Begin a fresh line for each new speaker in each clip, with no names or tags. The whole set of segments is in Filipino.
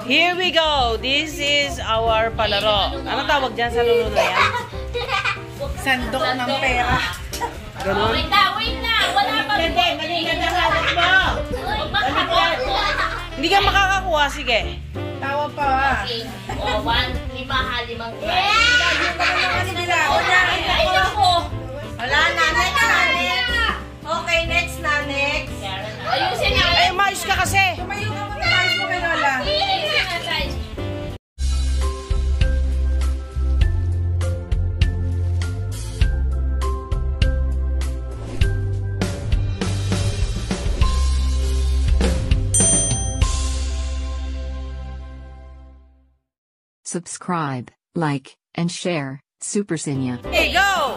Here we go. This is our palaro. Ano tawag dyan sa lolo na yan?
Sandok ng pera.
Ganon?
Wait na. Wala pa.
Mali na nahanap mo.
Hindi ka makakakuha. Sige.
Tawa pa.
Okay. O, 1, 5, 5.
Ay,
ako.
wala na. Okay, next na. Next.
Ayusin na.
Ay, maayos ka kasi.
Tumayo ka muna tayo mo kay Lola.
Subscribe, like, and share. Super Sinya.
Hey, go!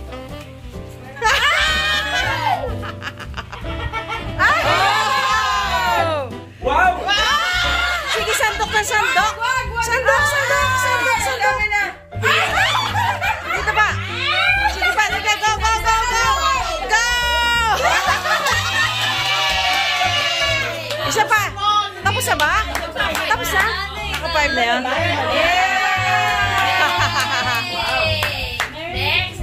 Wow!
Sige, sandok na sandok. Sandok. Dito ba? Sige pa, go. Go! Isa pa. Tapos na ba? Tapos na? Naka-5 na yan?
Next.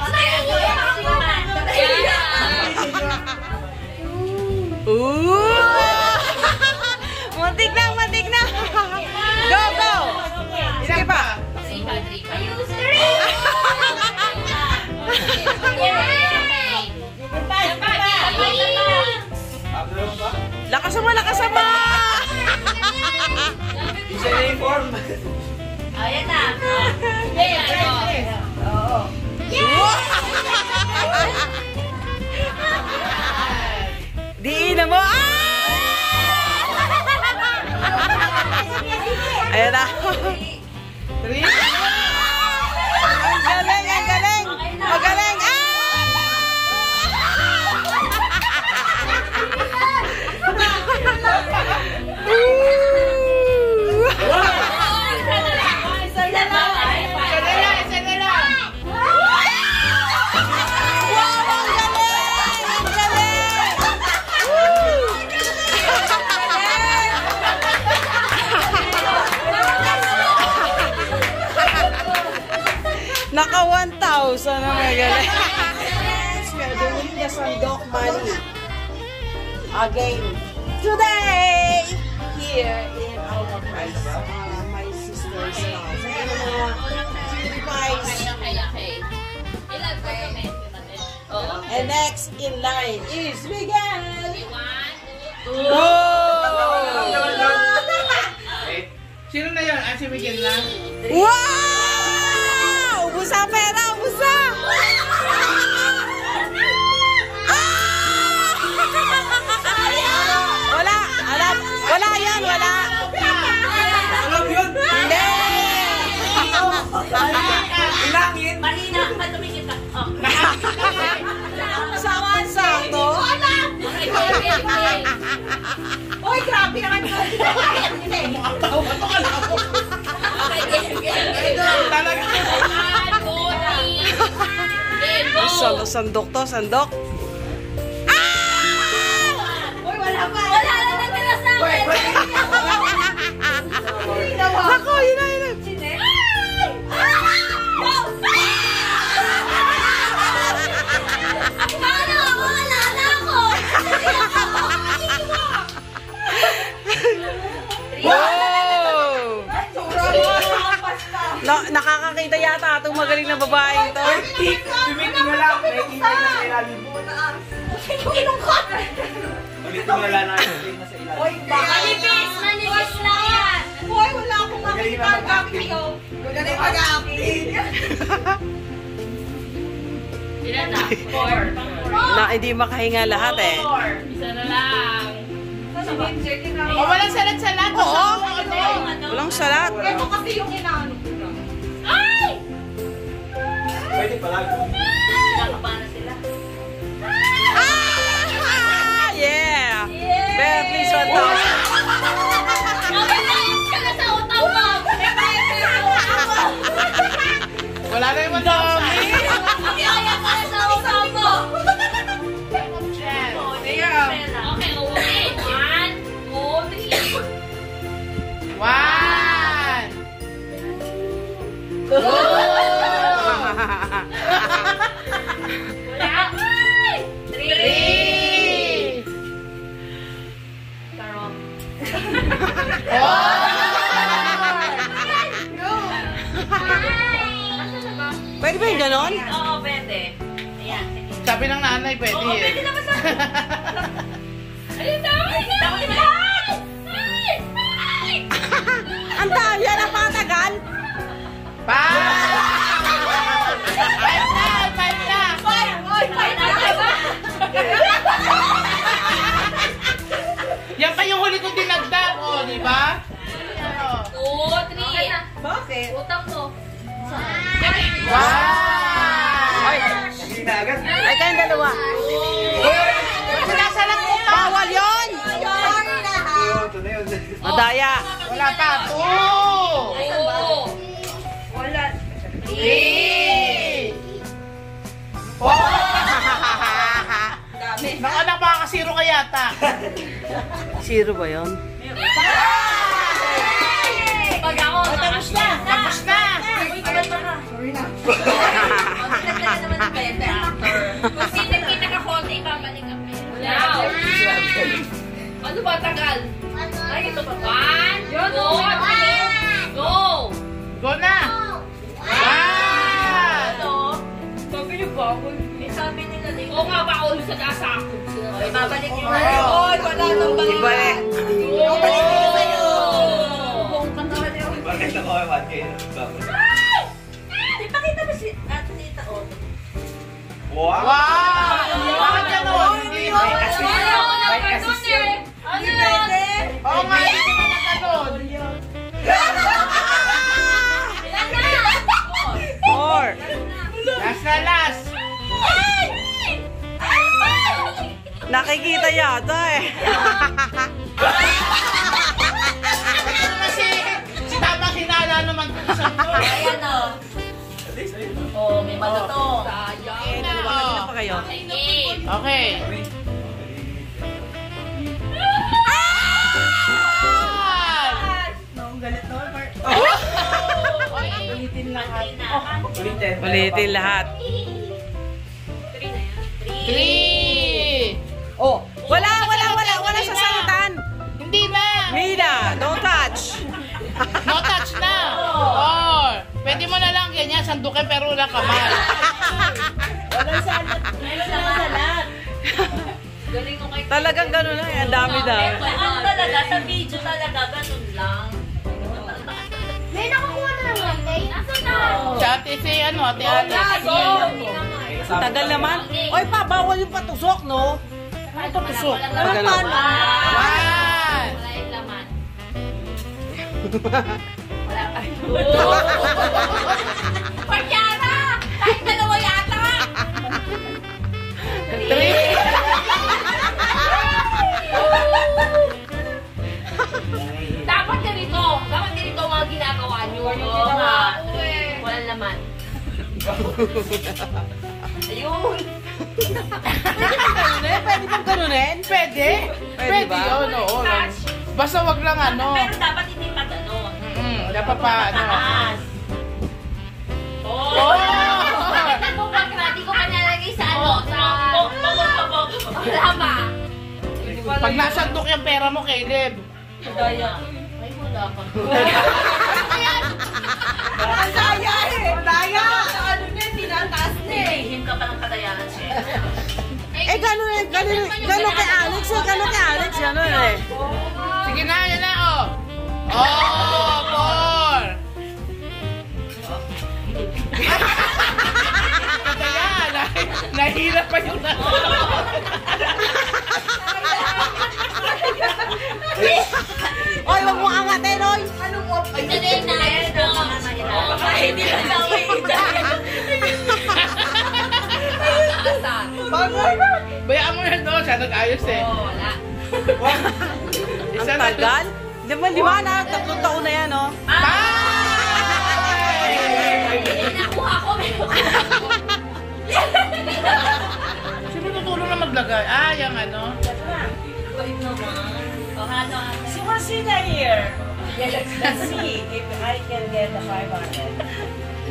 Ooh! Muntik na. Go! Sige pa. Lakas mo!
Isa na yung form.
Ayan na.
Diin na mo! Ayan na. Ang galing! Magaling! Naka 1,000 na magaling. We are doing the sandok money again today here in our place. My sister's house. Ayan ang mga cutie pies.
Okay. Ilan pa kami? Oo.
And next in line is Miguel.
1, 2, 3.
Go!
Sino na yun? Si Miguel na?
Wow! Ubus ang pera! Ubus na! Wala yan! Wala!
Alam yun!
Hindi!
Ilangin!
Marina, matumikit ka.
Sakto!
Uy, grabe naman yun.
Ang tao ba ito? Alam mo? Talaga!
Sandok to, sandok.
Uy, wala pa.
Wala na natira sa akin.
Ako, yun na.
Wala na ako.
Wow! Nakakakita yata itong magaling na babaeng to.
Tumiting na lang. May ingay na sa ilalim. Ulitin na lang natin na sa ilalim.
Uy, baka.
Manipis na yan.
Uy, wala akong makita. Gamit kayo. Magaling mag-acting.
Ilan na? 4.
Na hindi makahinga lahat eh.
4. Isa na lang.
O, walang salat-salat.
Oo. Walang salat.
Ito kasi yung inaano ko na.
Ay!
Pwede pala.
Nakapa na sila.
Yeah! Bentley 1,000.
Nabayad ka na sa utang mo! Nabayad ka na sa utang mo!
Wala na yung 1,000.
Nabayad ka na sa utang mo! Okay, uwi. 1, 2, 3.
1, 2, 3.
Wala. 3. Tarong.
Pwede ba yung ganon?
Oo, pwede. Ayan, sige.
Sabi ng nanay, pwede
Oo,
eh.
pwede naman sa akin. Ayun, dami na! Ay! Ay!
Ang dami yan, ang patagal.
Pa! Five na!
Ay, nasa.
Yan pa yung huli kong dinagdag, oh, di ba?
2, 3.
Bakit?
Utang mo.
Wow!
Ay,
Hindi na agad.
ay kayong dalawa.
Sinasalang ko pa!
Bawal yun!
Ito na yun.
Madaya.
Wala pa. 2! 3! 4! Naku, nakakasiro ka yata.
Zero ba yun?
Pag ako, tapos na.
Tapos na!
Kung sino yung pinaka-konti, ibabalik ang pera. Wow! Ano ba, tagal? Ay, ito ba? 1, 2, 3, go!
Go na!
Ano? Sabi niyo ba? Sabi nila din. Oo nga ba, ulo sa kasako. Ibabalik yung pera. Oy, wala nang balik.
Iba eh.
Ibabalik nila sa'yo.
Bakit ako ay 1K?
Ipakita mo si Ate Tita O.
Wow! Bakit gano'n? Hindi ba?
Ano yun?
Oo nga, hindi naman na gano'n.
Four.
Last na last.
Nakikita yata eh.
Kasi si Tamang hinala naman kung saan to.
Ayan o. Oh, may malutong.
Eh, dalawa na pa kayo.
Okay. Ulitin lahat.
Ulitin lahat.
3!
Oh, wala sa salitan.
Hindi na!
Mina, don't touch.
No touch na! 4! Pwede mo na lang ganyan, sandukin pero wala kamay.
Galing mo kay
Talagang gano'n na eh. Ang dami daw.
Ano talaga, sa video talaga, ganun lang. May nakakuha na naman, Tay. Nasaan na?
Si ate si ano, ate Alex.
Tagal naman. Oy pa, bawal yung patusok, no?
Ano ito tusok?
Ano man?
1!
Wala yung laman. Wala pa. Pagyara! Kahit dalawa yata!
3!
Dapat ganito. Dapat ganito ang mga ginagawa nyo. Walang laman. Ayun.
Pwede bang ganunin?
Pwede?
Pwede ba?
yun, oo. Basta wag lang ano.
Pero dapat hindi pa gano'n.
Dapat pa ano.
Taas.
Oh!
Bakit mo pa di ko pa nalagay sa ano? Sa... Wala ba?
Pag nasandok yung pera mo, Caleb.
Daya. Ay, wala pa.
Madaya eh! Madaya!
Ano niya, tinataas niya eh. Hihim ka pa ng kadayahan siya.
Eh, gano'n kay Alex eh. Gano'n kay Alex, gano'n eh.
Sige na, yan na, oh. Oh, 4! Kaya, nahirap pa yung
Oy, wag mo angatin, oy!
Ay, hindi na. Ay, hindi na daw eh.
Bayaan mo na doon, siya nag-ayos eh.
Wala.
Ang tagal. Di ba na? 3 taon na yan, oh.
Nakuha ko.
Sino tutulong na maglagay? Ah, yung ano.
Wait naman. Ano?
Si Rosita here. Let's see if I can get the 500.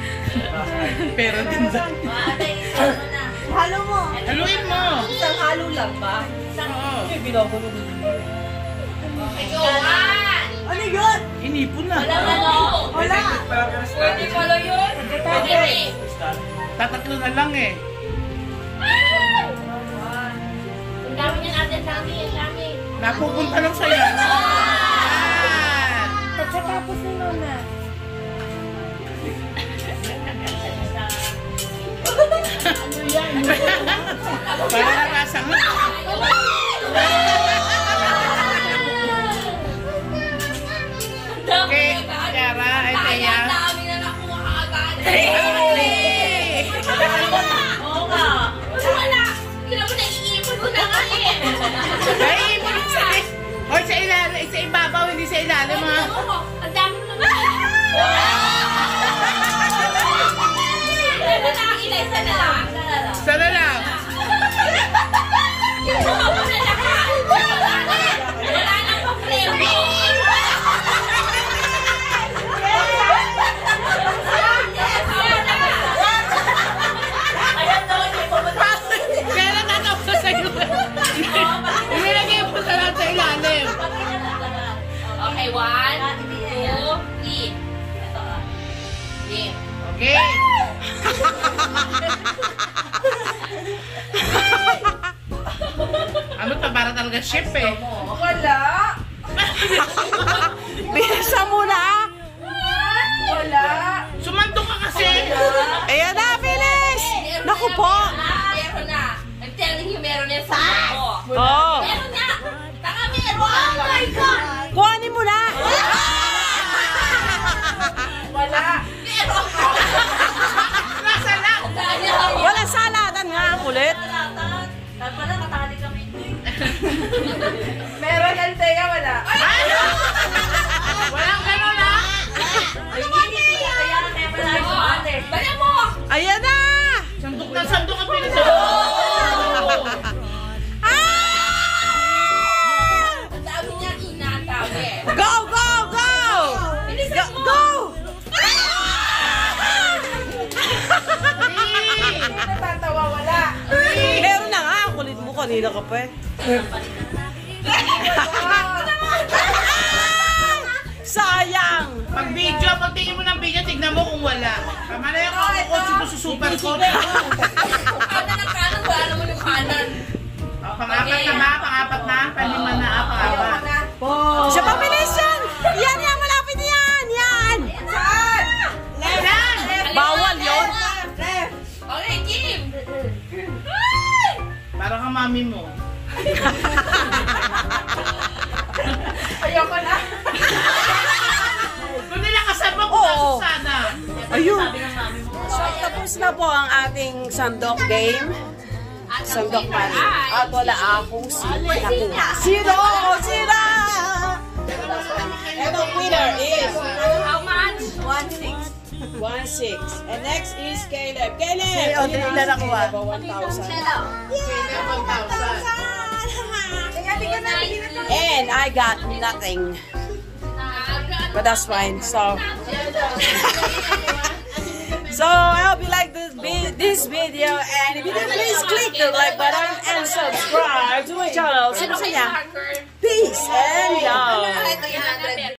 Pero din sa...
Halo mo.
Haluin mo.
Isang halo lang ba?
Oo.
May binabuno.
Ikaw, one!
Ano yun?
Inipon na.
Wala.
Pwede pala yun? Pwede.
Tatatlo na lang eh.
Ang dami niya natin, dami.
Napupunta lang sa'yo. Yan.
Pagkatapos ni Nona.
Para narasang. Okay, Kiara, ay Teya.
Ang dami na nakuha agad. Oo nga. Wala. Hindi naman naiipon ko na nga eh.
Naiipon mo sa... Hoy, sa ilalim, sa ibabaw, hindi sa ilalim ha.
Ang dami mo naman. Isa na lang, isa na lang.
Sana lang.
Kinuha mo na lahat. Wala nang pa-premyo.
Kaya natatapos na sa'yo. Inilagay mo sa lahat sa ilalim.
Okay, 1, 2, 3.
Okay. Ano to? Para talaga ship eh.
Wala. Bisa mo na. Wala.
Sumandok ka kasi.
Ayan na, finish. Naku po.
Meron na. I'm telling you, meron yan sa ako.
Oh.
Meron na. Taka, meron. Oh my God.
Kuhanin mo na.
Wala. Meron.
Nasa lang.
Wala salatan nga. Kulit.
Pala katali kami.
Meron yan, Teya. Wala.
Walang gano'n ha.
Bala mo.
Ayan na.
Sandok na sandok ang pinito.
Ang dami niya inatabi.
Go, go, go.
Bilisan mo.
Go.
Natatawa wala.
Meron na nga. Ang kulit mo kanina ka pa eh. Sayang.
Pag video, pag tingin mo ng video, tignan mo kung wala. Tama na yung ako ko super coat.
Kanan ang kanan. Wala naman yung kanan.
Pang-apat na ba? Pang-apat na? Pang-lima na? Pang-apat.
Siya pa bilis yan. Yan, yan. Malapit yan. Yan. Saan?
Yan!
Bawal yun.
Okay, Jim.
Para kang mami mo.
Ayoko na.
Kung nila kasama ko na
Oo.
Susana.
Ayun. So, tapos na po ang ating sandok game. Sandok money. At wala akong nakuha. Zero! Zero! And the winner is
How much?
1-6. And next is Caleb. Caleb!
O, ilan nakuha?
1,000.
Kaya 1,000.
And I got nothing. But that's fine. So, I hope you like this video. And if you did, please click the like button and subscribe to my channel. Peace and love.